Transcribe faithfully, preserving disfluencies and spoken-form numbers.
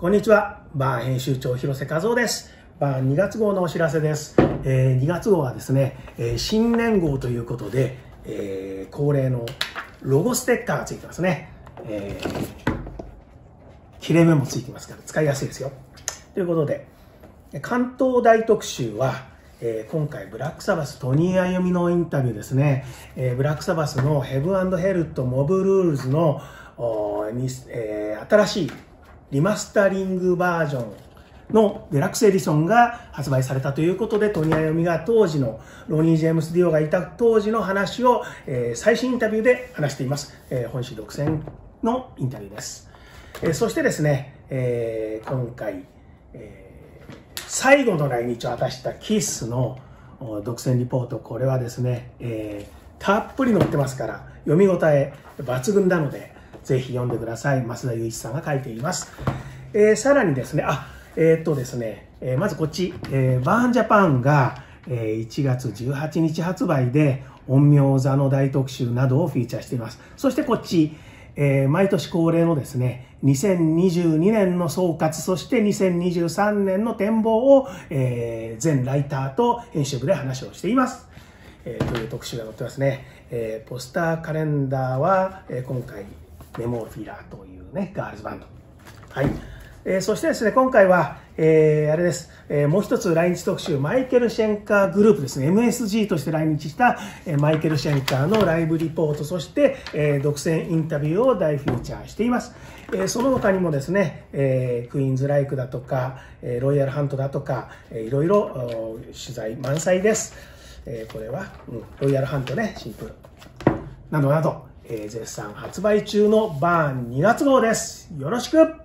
こんにちは。バーン編集長広瀬和夫です。バーンにがつ号のお知らせです。えー、にがつ号はですね、えー、新年号ということで、えー、恒例のロゴステッカーがついてますね。えー、切れ目もついてますから使いやすいですよ。ということで、関東大特集は、えー、今回ブラックサバストニー・アヨミのインタビューですね。えー、ブラックサバスのヘブン&ヘルとモブルールズの、にえー、新しいリマスタリングバージョンのデラックスエディションが発売されたということで、トニー・アヨミが当時のロニー・ジェームス・ディオがいた当時の話を、えー、最新インタビューで話しています。えー、本誌独占のインタビューです。えー、そしてですね、えー、今回、えー、最後の来日を果たしたキッスの独占リポート、これはですね、えー、たっぷり載ってますから読み応え抜群なので、ぜひ読んでください。増田雄一さんが書いています。えー、さらにですね、あ、えー、っとですね、えー、まずこっち、えー、バーンジャパンが、えー、いちがつじゅうはちにち発売で、陰陽座の大特集などをフィーチャーしています。そしてこっち、えー、毎年恒例のですね、にせんにじゅうにねんの総括、そしてにせんにじゅうさんねんの展望を、えー、全ライターと編集部で話をしています。えー、という特集が載ってますね。えー、ポスターカレンダーは、えー、今回、メモフィラーというね、ガールズバンド。はい。えー、そしてですね、今回は、えー、あれです。えー、もう一つ来日特集、マイケル・シェンカーグループですね。エムエスジー として来日した、えー、マイケル・シェンカーのライブリポート、そして、えー、独占インタビューを大フィーチャーしています。えー、その他にもですね、えー、クイーンズ・ライクだとか、えー、ロイヤル・ハントだとか、えー、いろいろ取材満載です。えー、これは、うん、ロイヤル・ハントね、シンプル。などなど。えー、絶賛発売中のバーンにがつ号です。よろしく。